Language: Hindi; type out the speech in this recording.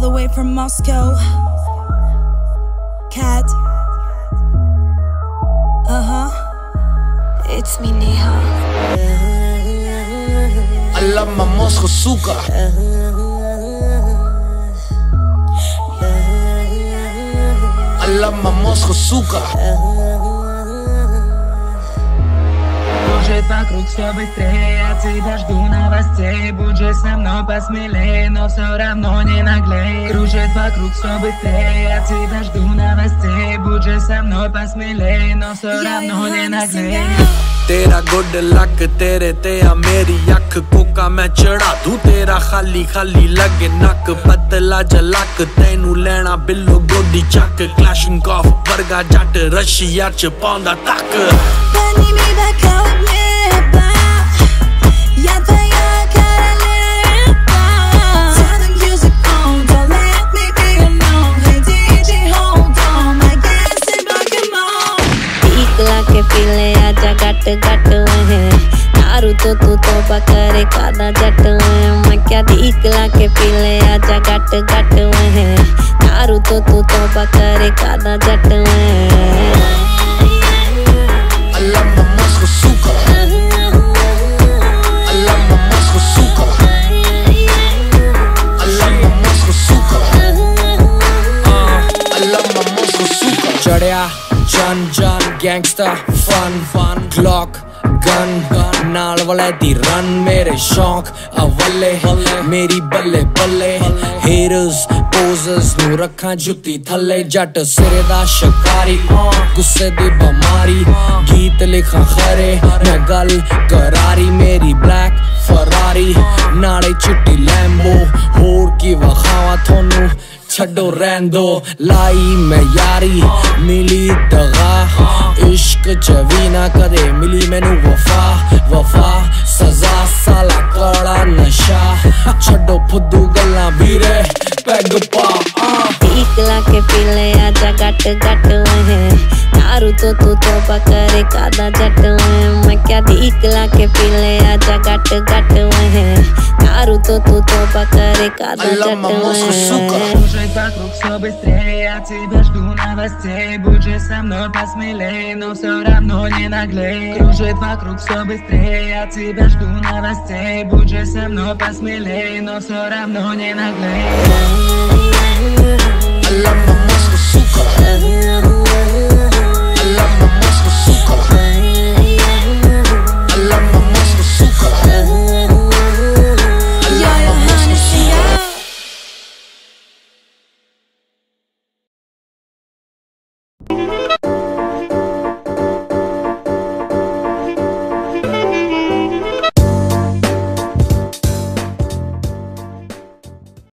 the way from Moscow. Cat. It's me, Neha. I love my Moscow, suka. I love my Moscow, suka. Кружит вокруг все быстрее, от тебя жду новостей. Будь же со мной посмелее, но все равно не наглей. Кружит вокруг все быстрее, от тебя жду новостей. Будь же со мной посмелее, но все равно не наглей. तेरा गुड लक तेरे ते आ मेरी अख कोका मैं चढ़ा दूं तेरा खाली खाली लगे नक पतला जलक तेनू लेना बिल्लो गोदी चक क्लैशिंग ऑफ वर्गा जट रशिया च पांदा तक के पीले आजा गट गट है दारू तो तू तोबा करे कादा जट है मैं क्या दिखला के पीले आजा गट गट है दारू तो तू तोबा करे कादा जट है I love my Moscow, suka. I love my Moscow, suka. I love my Moscow, suka. I love my Moscow, suka. चढ़या Jun Jun gangsta fun fun Glock gun नाल वाले दी रन मेरे शौक अवले मेरी बल्ले बल्ले haters posers नू रखा जुत्ती थले जट सिरे दा शिकारी गुस्से दी बमारी गीत लिखा खरे मैं गल करारी मेरी ब्लैक फरारी नाले चिट्टी लैम्बो होर की वखावा थोनू छड़ो रहन दो लाई मैं यारी मिली दगा इश्क चवी ना कदे मिली मैनू वफा वफा सजा साला कौड़ा नशा छड़ो फुद्दू गल्ला भीरे पैग पा दिखला के पीले आजा गट गट है दारू तो तू तोबा करे कादा जट है मैं क्या दिखला के पीले आजा गट गट है दारू तो तू तोबा करे कादा जट है Кружит вокруг все быстрее, от тебя жду новостей. Будь же со мной посмелее, но все равно не наглей. Кружит вокруг все быстрее, от тебя жду новостей. Будь же со мной посмелее, но все равно не наглей. I love my Moscow, suka. I love my Moscow, suka.